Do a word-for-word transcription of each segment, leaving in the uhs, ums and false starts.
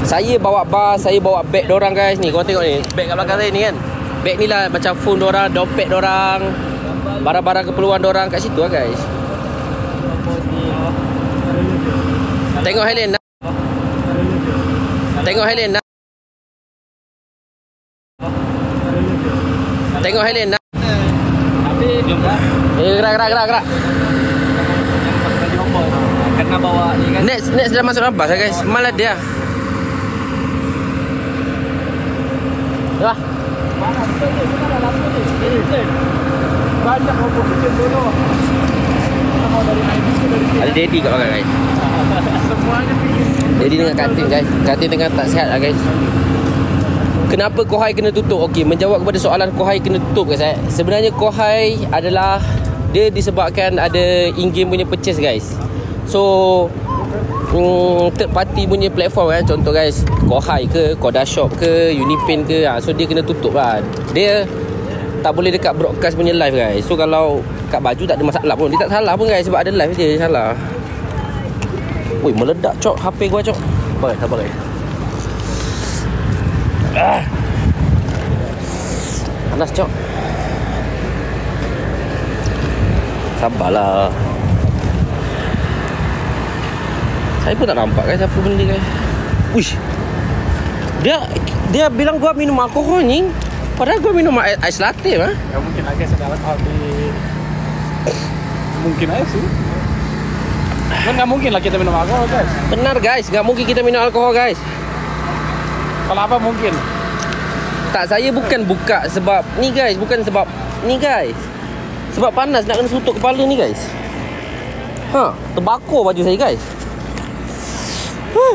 Saya bawa bar, saya bawa beg dorang guys. Ni korang tengok ni, beg kat belakang saya ni kan. Beg ni lah macam phone dorang, dompet dorang, barang-barang keperluan dorang kat situ lah guys. Tengok Helen. Tengok Helen. Tengok Helen. Tapi jom dah. Eh, gerak gerak gerak gerak. Kena bawa ni kan. Next next dah masuk dalam bas lah guys. Malah dia. Dah. Banyak apa kecil dulu. Ada Daddy kat belakang guys. Semuanya pergi. Daddy dengan Katin guys. Katin tengah tak sihat lah guys. Kenapa Kohai kena tutup? Okey, menjawab kepada soalan Kohai kena tutup guys. Eh. Sebenarnya Kohai adalah dia disebabkan ada in-game punya purchase guys. So hmm, third party punya platform kan. Contoh guys, Kohai ke, Koda Shop ke, Unipin ke, ha, so dia kena tutup lah. Dia tak boleh dekat broadcast punya live guys. So kalau kat baju tak ada masalah pun. Dia tak salah pun guys, sebab ada live je dia salah. Woi, meledak cok H P gua cok. Apa tak boleh. Ah. Panas cok. Sabarlah. Saya pun tak nampak guys apa benda guys. Uish. Dia dia bilang gua minum alkohol ni. Padahal gua minum ais latte mah. Ya mungkin aja sedang habis. Mungkin aja sih. Kan nggak mungkin lah kita minum alkohol guys. Benar guys, nggak mungkin kita minum alkohol guys. Kalau apa mungkin? Tak, saya bukan buka sebab ni guys, bukan sebab ni guys. Sebab panas nak kena tutup kepala ni guys. Ha, terbakar baju saya guys. Huh.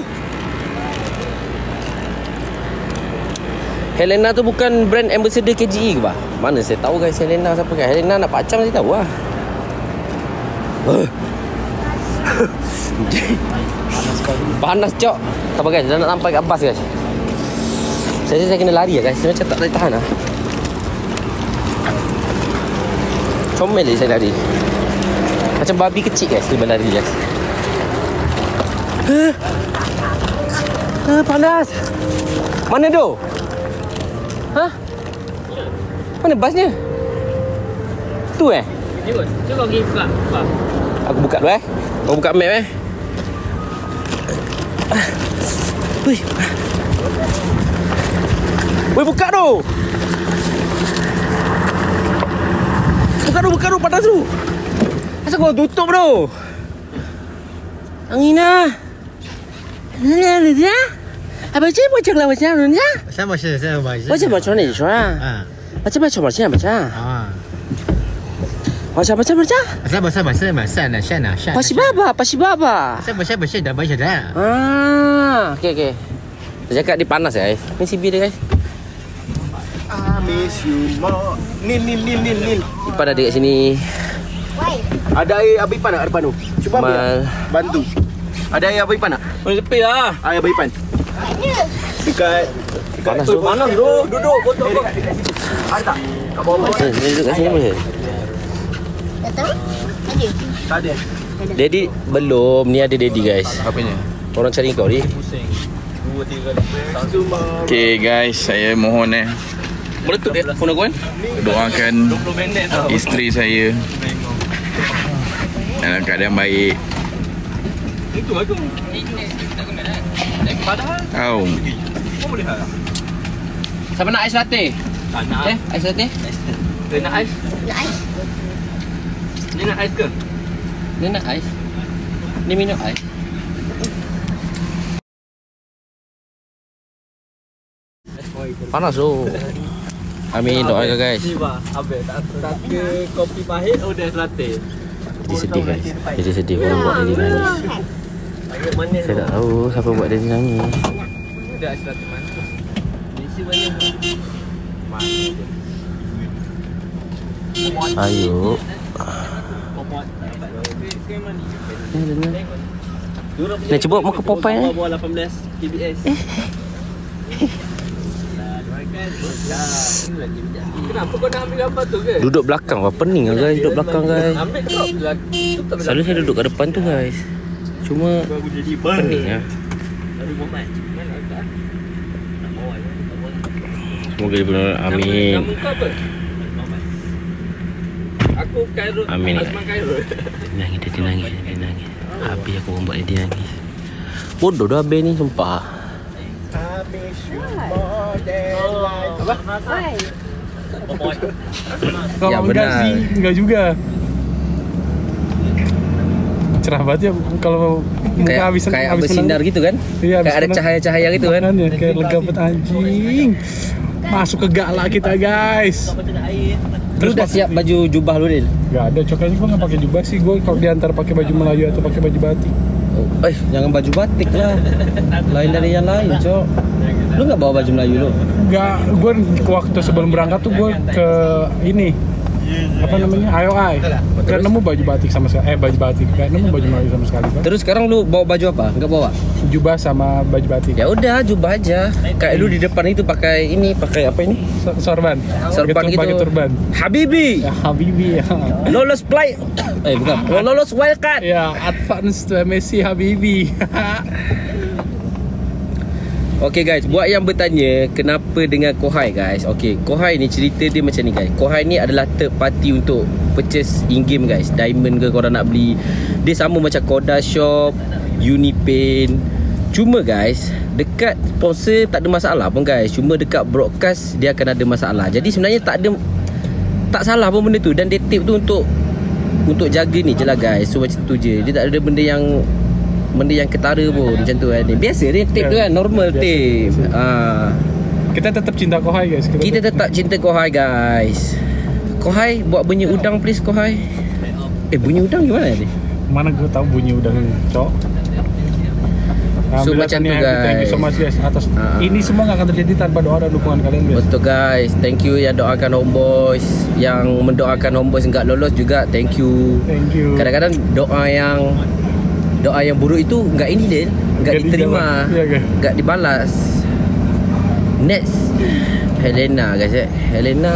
Helena tu bukan brand ambassador K G E ke bah? Mana saya tahu guys Helena siapa guys. Helena nak pacam saya tahu lah. Uh. Panas sekali. Panas cok. Tak apa guys, dah nak sampai kat bas guys. Saya rasa saya kena lari lah guys. Saya macam tak boleh tahan lah. Comel je saya lari. Macam babi kecil guys dia berlari guys. Huh? Huh, panas. Mana tu? Hah? Mana basnya? Tu eh? Cuba, cuba pergi buka. buka. Aku buka dulu eh. Aku buka map eh. Wih. Wih, buka tu. Buka tu, buka tu, panas tu. Asal kau tutup tu? Angin lah. Apa je macam lah macam ni? Sama je, sama je. Macam macam ni je ah. Ha. Macam macam macam macam. Ha. Macam macam macam. Sama sama sama sana sana sana. Pasi baba, pasi baba. Sama sama je dah baca dah. Ah, okey okey. Saya cakap dia panas guys. Ni C B dia guys. I miss you more. Nil nil nil nil nil. Ipan ada kat sini. Ada air Abang Ipan tak kat depan tu? Cuba ambil. Mal. Bantu. Ada air Abang Ipan tak? Oh, tepi lah. Air Abang Ipan. Dekat dekat Panas tu. tu. Panas tu. Duduk botol kau. Ada tak? Kat bawah bawah. Ni duduk kat sini boleh. Datang? Ada? Tak ada. Daddy belum. Ni ada Daddy guys. Apanya? Orang cari kau ni. Pusing. Dua tiga kali. Okay guys, saya mohon eh Meletup dia phone aku kan? doakan dua puluh minit tau. isteri saya dalam keadaan baik. Itu aku. Padahal Tahu. kau boleh tak? Siapa nak ais latte? Tak nak. Eh, ais latte? Dia nak ais? Nak ais? Dia nak ais ke? Dia nak ais. Ni minum ais. Panas tu. Amin, doakan guys. Ni bah, habis tak tak ke kopi pahit oh dia latte. Jadi sedih guys. Jadi sedih orang buat Daddy nangis. Agak manis. Saya tak tahu siapa buat Daddy nangis. Dia ais latte manis. Isi banyak. Manis. Ayo. Pomot. Nak cuba makan Popeye eh? Bawah lapan belas K B S. Kenapa kau nak ambil gambar tu ke? Duduk belakang wah pening lah guys, duduk belakang guys. Ambil crop lah. Selalu saya duduk kat depan tu guys. Cuma pening lah. Semoga dipenuhi. Amin. Aku Khairul. Amin. Azman Khairul. Dia nangis, dia nangis, dia nangis. Habis aku buat dia nangis. Bodoh dah habis ni sumpah. I miss you more than life. Apa? Kalau Ya, enggak benar. sih, enggak juga. Cerah banget ya kalau muka Kayak habis kayak habis bersinar menang. gitu kan? Iya, habis Kayak ada menang. cahaya-cahaya gitu kan? Makanya kayak lega banget anjing. Masuk ke gala kita guys. Lu dah siap baju jubah lu, Dil? Gak ada, coklatnya gue gak pakai jubah sih. Gue kalau diantar pakai baju Melayu atau pakai baju batik. Oh, eh, jangan baju batik lah. Lain dari yang lain, Cok. Lu gak bawa baju Melayu lu? Gak, gue waktu sebelum berangkat tuh gue ke ini apa namanya I O I. Gak nemu baju batik sama sekali. Eh baju batik, gak nemu baju Melayu sama sekali. Kan? Terus sekarang lu bawa baju apa? Enggak bawa? Jubah sama baju batik. Ya udah, jubah aja. Kayak lu di depan itu pakai ini, pakai apa ini? So- Sorban. Sorban Pakai tur- gitu. Pakai turban. Habibi. Ya Habibi ya. Lolos play. Eh, bukan. Lolos wildcard. Ya advance to Messi Habibi. Okay guys, buat yang bertanya kenapa dengan Kohai guys. Okay, Kohai ni cerita dia macam ni guys. Kohai ni adalah third party untuk purchase in-game guys. Diamond ke korang nak beli. Dia sama macam Koda Shop, Unipaint. Cuma guys, dekat sponsor tak ada masalah pun guys. Cuma dekat broadcast dia akan ada masalah. Jadi sebenarnya tak ada, tak salah pun benda tu. Dan dia tip tu untuk untuk jaga ni je lah guys. So macam tu je. Dia tak ada benda yang benda yang ketara pun macam tu kan. Biasa dia tip tu kan, normal Biasa, tip. biasa. Ah, Kita tetap cinta Kohai guys. kita tetap cinta Kohai guys. Kohai buat bunyi udang please Kohai. Eh bunyi udang gimana ni? Mana gue tahu bunyi udang cok. So, Alhamdulillah, macam tu, Tanya, guys. Thank you so much guys atas Ah. ini semua gak akan terjadi tanpa doa dan dukungan kalian guys. Betul guys. Thank you yang doakan Homeboys, yang mendoakan Homeboys enggak lolos juga. Thank you. Thank you. Kadang-kadang doa yang doa yang buruk itu enggak ini dia, enggak Nggak diterima. dijawab. Iya, guys. Enggak dibalas. Next Helena guys eh. Helena.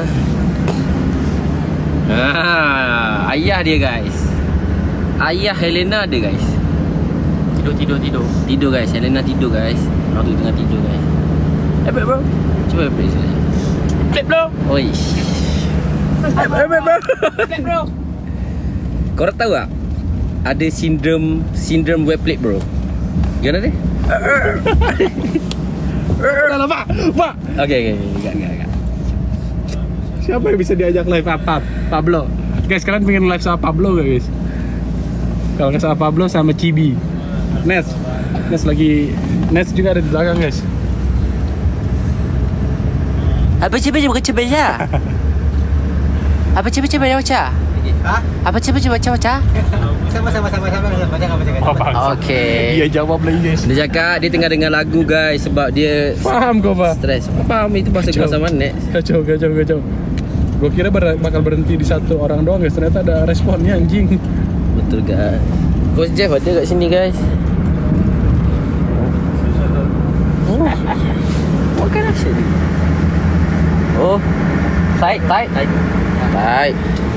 Ah, ayah dia guys. Ayah Helena dia guys. Tidur tidur tidur. Tidur guys. Helena tidur guys. Orang tu tengah tidur guys. Eh bro. Cuba play sekali. Flip bro. Oi. Eh bro. Play bro. Kau tahu tak? Ada sindrom sindrom web plate bro. Gimana dia? Salah pak, pak. Okey okey, enggak enggak enggak. Siapa yang bisa diajak live apa? Pablo. Guys, kalian pengen live sama Pablo gak guys? Kalau nggak sama Pablo sama Cibi. Nes, Nes lagi, Nes juga ada di belakang guys. Apa cuba cuba cuba ya? Apa cuba cuba ya baca? Hah? Apa cuba cuba baca baca? Sama sama sama sama baca baca baca. Oh, bangsa. Okey. Dia jawab lagi guys. Dia cakap dia tengah dengar lagu guys sebab dia Faham kau pak? stres. Faham itu bahasa Kacau. bahasa mana? Kacau, kacau, kacau. Gue kira ber- bakal berhenti di satu orang doang guys. Ternyata ada responnya anjing. Betul guys. Coach Jeff ada kat sini guys. Oh. What kind of shit? Oh. Tight, tight, tight. Tight.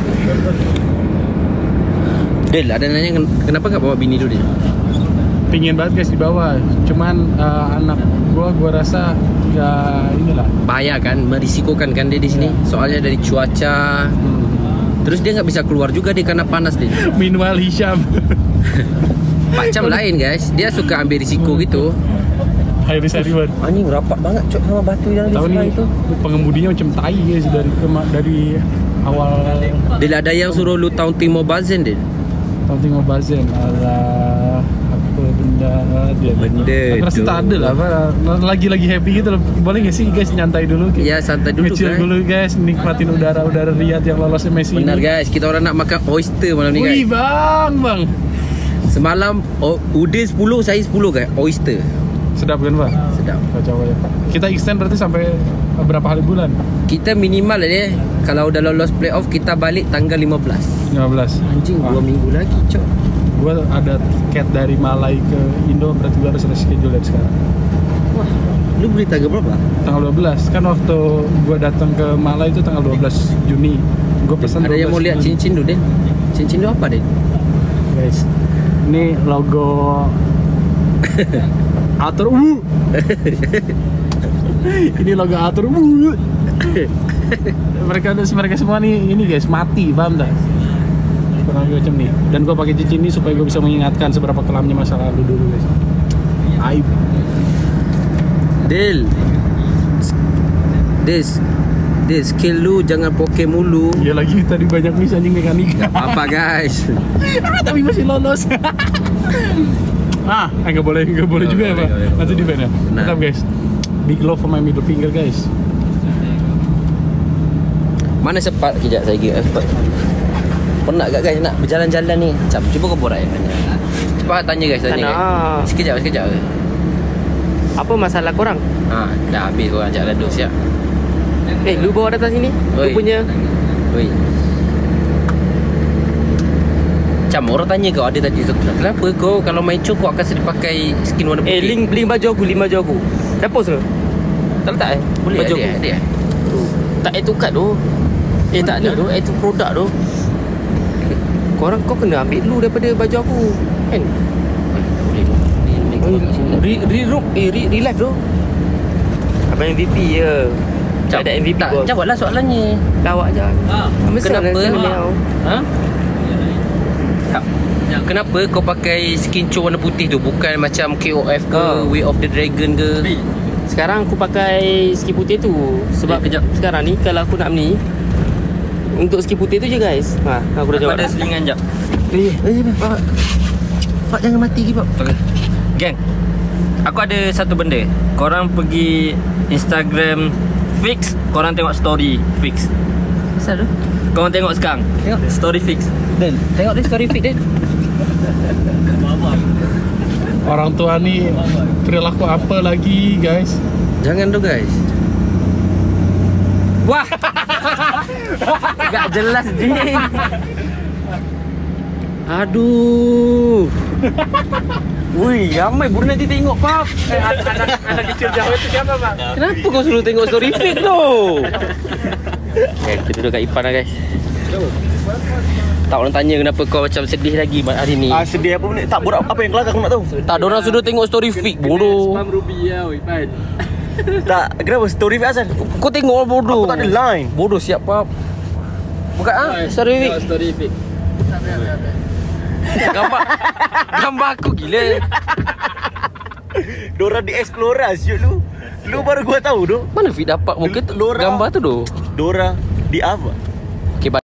Del, ada nanya ken- kenapa enggak bawa bini dulu dia? Pingin banget guys di bawah. Cuman uh, anak gua gua rasa nggak inilah. Bahaya kan, merisikokan kan dia di sini. Soalnya dari cuaca. Terus dia nggak bisa keluar juga dia karena panas dia. Meanwhile Hisham. Macam lain guys, dia suka ambil risiko gitu. Hairi Sariwan. Anjing rapat banget cok sama batu yang di Tahu sebelah nih itu. pengemudinya macam tai guys dari kema- dari awal Dia ada yang suruh lu taunting Mobazen dia. taunting Mobazen. Alah apa benda dia. Benda Aku rasa tu. tak ada lah apa, lagi-lagi happy gitu loh. Boleh gak sih guys nyantai dulu? Ya santai dulu Chill guys. dulu guys, nikmatin udara-udara Riyadh yang lolosnya Messi. Benar ini. guys, kita orang nak makan oyster malam ni Wih guys. bang, bang. Semalam oh, udin sepuluh, saya sepuluh guys, oyster. Sedap kan bang? Sedap. Kacau ya. Kita extend berarti sampai berapa hari bulan? Kita minimal dia kalau udah lolos playoff kita balik tanggal lima belas. lima belas. Anjing Ah. dua minggu lagi cok. Gua ada tiket dari Malai ke Indo, berarti gua harus reschedule dari sekarang. Wah, lu beli tanggal berapa? Tanggal dua belas. Kan waktu gua datang ke Malai itu tanggal dua belas Juni. Gua pesan Ada yang mau lihat Juni. cincin dulu Den. Cincin lu apa Den? Guys. Ini logo Atur uh. Ini logo atur uh. Mereka mereka semua nih ini guys mati, paham tak? Kurang lebih macam nih. Dan gue pakai cincin ini supaya gue bisa mengingatkan seberapa kelamnya masa lalu dulu guys. Aib. Del. Des. Des, skill lu jangan poke mulu. Ya lagi tadi banyak miss anjing mekanik. Gak apa-apa guys. Tapi masih lolos. Ah, enggak boleh, enggak boleh Gak juga ya, boleh, Pak. gak boleh. Nanti di ban ya. Benar. Tetap guys. Big love for my middle finger guys. Mana sempat kejap saya pergi cepat. Pernah gak guys nak berjalan-jalan ni? Macam cuba kau borak tanya. Cepat tanya guys tanya. Tak nak. Guys. Sekejap sekejap. Apa masalah korang? Ha, dah habis kau ajak gaduh siap. Eh, lu bawa datang sini. Oi. Lu punya. Oi. Macam orang tanya kau ada tadi tu, kenapa kau kalau main cok kau akan sering pakai skin warna putih? Eh, link link baju aku, link baju aku. Dah post ke? Tak letak eh? boleh baju ada aku. ada. Tak add to cart tu. Eh, tak ada tu. Add to product tu. Korang kau kena ambil dulu daripada baju aku. Kan? Boleh tu. Ni ni kau kat sini. Re re eh re, re live tu. Abang M V P je. Tak ada M V P Tak, bos. jawablah soalannya. Lawak je. Ha. Kenapa? Ha? Tak. Kenapa kau pakai skin cok warna putih tu? Bukan macam K O F ke, Ha. Way of the Dragon ke? Sekarang aku pakai skin putih tu sebab Eh, kejap. sekarang ni kalau aku nak ni untuk skin putih tu je guys. Ha, aku dah jawab. Ada dah. selingan jap. Eh, Eh, Pak. Pak jangan mati lagi, Pak. Okay. Gang. Aku ada satu benda. Korang pergi Instagram Fix, korang tengok story Fix. Asal tu? Korang tengok sekarang. Tengok story Fix. Dan tengok dia story Fix dia. Orang tua ni perilaku apa lagi guys? Jangan tu guys. Wah. Gak jelas Jing. Aduh. Wih, ramai baru nanti tengok Pap. Eh, anak, anak kecil jauh itu siapa bang? Kenapa kau suruh tengok story feed tu? Okay, kita duduk kat Ipan lah guys. Tak orang tanya kenapa kau macam sedih lagi hari ni. Ah sedih apa ni? Tak borak apa yang kelakar aku nak tahu. Tak, diorang suruh tengok story feed bodoh. rupiah, Ipan. Tak, kenapa story asal? Kau tengok bodoh. Aku tak ada line. Bodoh siap Pap. Buka ah story feed. Story feed. Gambar gambar aku gila. Dora di Explorer siut lu. Lu baru gua tahu doh. Mana feed dapat muka tu, Lora. gambar tu doh. Dora di apa? Okay, bye.